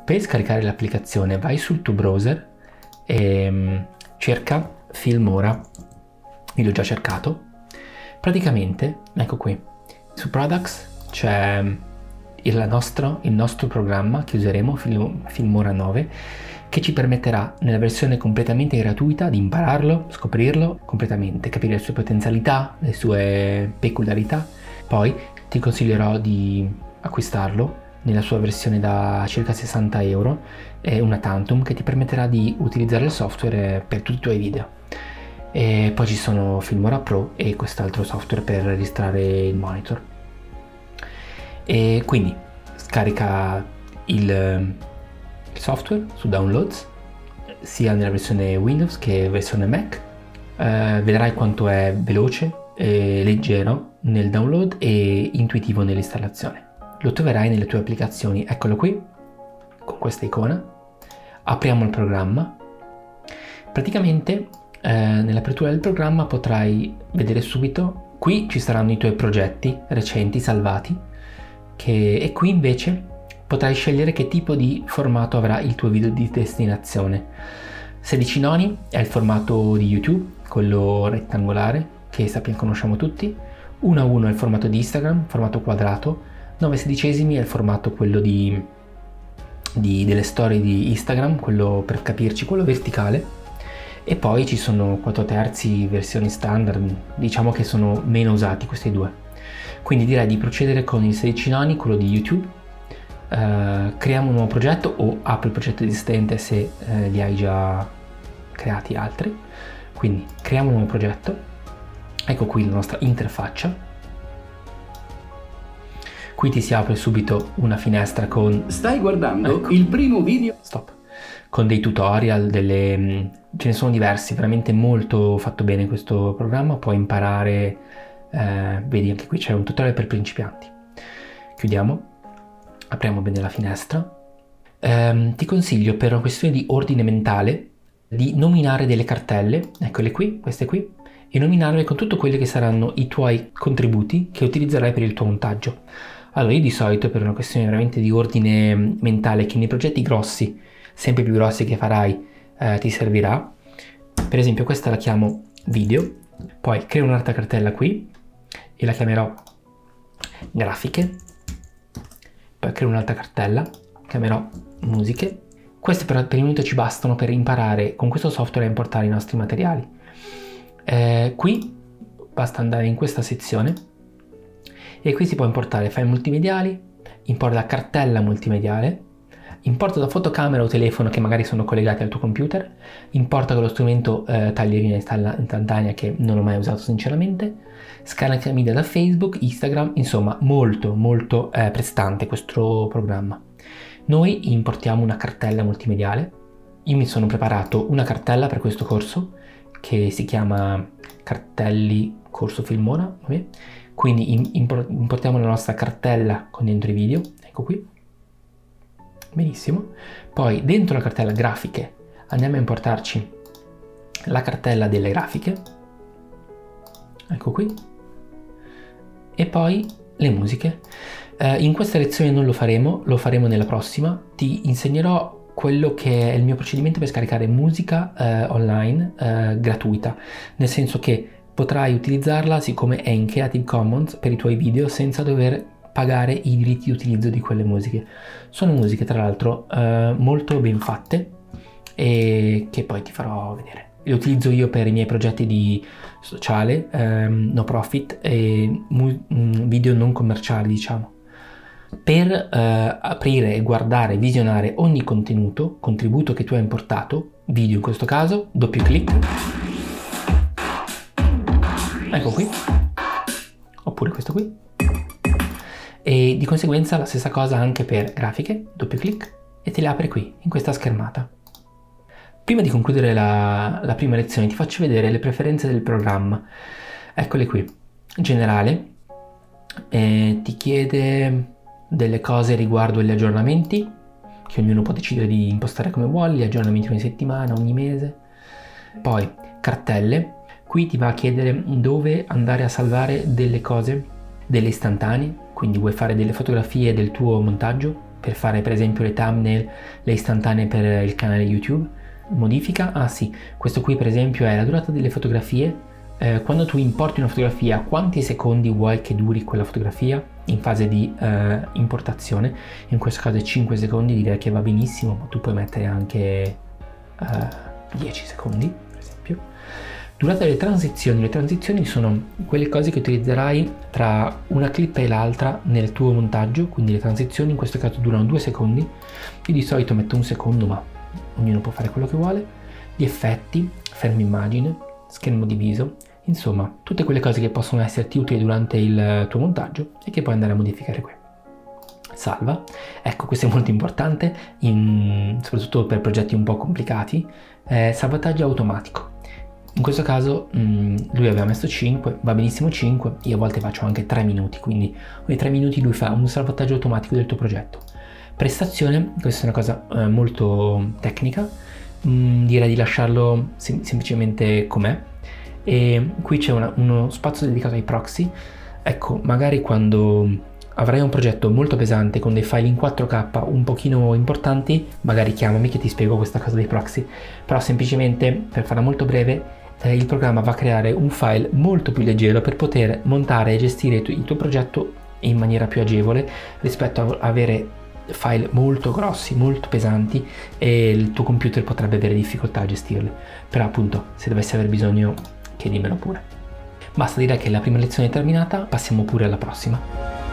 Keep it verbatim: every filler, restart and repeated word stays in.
per scaricare l'applicazione vai sul tuo browser e um, cerca Filmora. Io l'ho già cercato. Praticamente, ecco qui, su Products c'è il nostro, il nostro programma che useremo, Film, Filmora nove, che ci permetterà nella versione completamente gratuita di impararlo, scoprirlo completamente, capire le sue potenzialità, le sue peculiarità. Poi ti consiglierò di acquistarlo nella sua versione da circa sessanta euro, è una Tantum che ti permetterà di utilizzare il software per tutti i tuoi video. E poi ci sono Filmora Pro e quest'altro software per registrare il monitor. E quindi scarica il, il software su Downloads sia nella versione Windows che versione Mac. Eh, vedrai quanto è veloce e leggero nel download e intuitivo nell'installazione. Lo troverai nelle tue applicazioni, eccolo qui con questa icona. Apriamo il programma. Praticamente eh, nell'apertura del programma potrai vedere subito, qui ci saranno i tuoi progetti recenti salvati, che, e qui invece potrai scegliere che tipo di formato avrà il tuo video di destinazione. sedici noni è il formato di YouTube, quello rettangolare che sappiamo conosciamo tutti. uno a uno è il formato di Instagram, formato quadrato. nove sedicesimi è il formato quello di, di, delle storie di Instagram, quello per capirci, quello verticale. E poi ci sono quattro terzi, versioni standard, diciamo che sono meno usati questi due. Quindi direi di procedere con il sedici noni, quello di YouTube. Uh, creiamo un nuovo progetto o apri il progetto esistente se uh, li hai già creati altri. Quindi creiamo un nuovo progetto. Ecco qui la nostra interfaccia. Qui ti si apre subito una finestra con... Stai guardando ecco. il primo video... Stop. Con dei tutorial, delle... ce ne sono diversi, veramente molto fatto bene questo programma. Puoi imparare, eh, vedi anche qui c'è un tutorial per principianti. Chiudiamo, apriamo bene la finestra. Eh, ti consiglio, per una questione di ordine mentale, di nominare delle cartelle, eccole qui, queste qui, e nominarle con tutto quelli che saranno i tuoi contributi che utilizzerai per il tuo montaggio. Allora, io di solito, per una questione veramente di ordine mentale, che nei progetti grossi, sempre più grossi che farai, eh, ti servirà. Per esempio questa la chiamo video, poi creo un'altra cartella qui e la chiamerò grafiche, poi creo un'altra cartella, chiamerò musiche. Queste però per il momento ci bastano per imparare con questo software a importare i nostri materiali. Eh, qui basta andare in questa sezione e qui si può importare file multimediali, importa la cartella multimediale, importa da fotocamera o telefono che magari sono collegati al tuo computer, importa con lo strumento eh, taglierina istantanea che non ho mai usato sinceramente, scarica media da Facebook, Instagram, insomma molto molto eh, prestante questo programma. Noi importiamo una cartella multimediale. Io mi sono preparato una cartella per questo corso che si chiama Cartelli Corso Filmora, vabbè. Quindi importiamo la nostra cartella con dentro i video, ecco qui. Benissimo. Poi dentro la cartella grafiche andiamo a importarci la cartella delle grafiche, ecco qui, e poi le musiche. Eh, in questa lezione non lo faremo, lo faremo nella prossima. Ti insegnerò quello che è il mio procedimento per scaricare musica eh, online eh, gratuita, nel senso che potrai utilizzarla siccome è in Creative Commons per i tuoi video senza dover pagare i diritti di utilizzo di quelle musiche. Sono musiche tra l'altro eh, molto ben fatte e che poi ti farò vedere. Le utilizzo io per i miei progetti di sociale, ehm, no profit e video non commerciali, diciamo. Per eh, aprire e guardare, visionare ogni contenuto, contributo che tu hai importato, video in questo caso, doppio clic, ecco qui, oppure questo qui, e di conseguenza la stessa cosa anche per grafiche, doppio clic, e te le apre qui, in questa schermata. Prima di concludere la, la prima lezione ti faccio vedere le preferenze del programma. Eccole qui. Generale, eh, ti chiede delle cose riguardo gli aggiornamenti, che ognuno può decidere di impostare come vuole, gli aggiornamenti ogni settimana, ogni mese. Poi cartelle, qui ti va a chiedere dove andare a salvare delle cose, delle istantanee, quindi vuoi fare delle fotografie del tuo montaggio, per fare per esempio le thumbnail, le istantanee per il canale YouTube. Modifica, ah sì, questo qui per esempio è la durata delle fotografie. Eh, quando tu importi una fotografia, quanti secondi vuoi che duri quella fotografia in fase di eh, importazione? In questo caso è cinque secondi, direi che va benissimo, ma tu puoi mettere anche eh, dieci secondi per esempio. Durata delle transizioni, le transizioni sono quelle cose che utilizzerai tra una clip e l'altra nel tuo montaggio, quindi le transizioni in questo caso durano due secondi, io di solito metto un secondo, ma ognuno può fare quello che vuole. Gli effetti, fermo immagine, schermo diviso, insomma tutte quelle cose che possono esserti utili durante il tuo montaggio e che puoi andare a modificare qui. Salva, ecco, questo è molto importante, in, soprattutto per progetti un po' complicati. Eh, salvataggio automatico. In questo caso mh, lui aveva messo cinque, va benissimo cinque, io a volte faccio anche tre minuti, quindi ogni tre minuti lui fa un salvataggio automatico del tuo progetto. Prestazione, questa è una cosa eh, molto tecnica, mh, direi di lasciarlo sem- semplicemente com'è. E qui c'è una, uno spazio dedicato ai proxy. Ecco, magari quando avrai un progetto molto pesante con dei file in quattro K un pochino importanti, magari chiamami che ti spiego questa cosa dei proxy, però semplicemente per farla molto breve eh, il programma va a creare un file molto più leggero per poter montare e gestire il tuo, il tuo progetto in maniera più agevole rispetto a avere file molto grossi, molto pesanti, e il tuo computer potrebbe avere difficoltà a gestirli. Però appunto, se dovessi aver bisogno, chiedimelo pure. Basta dire che la prima lezione è terminata, passiamo pure alla prossima.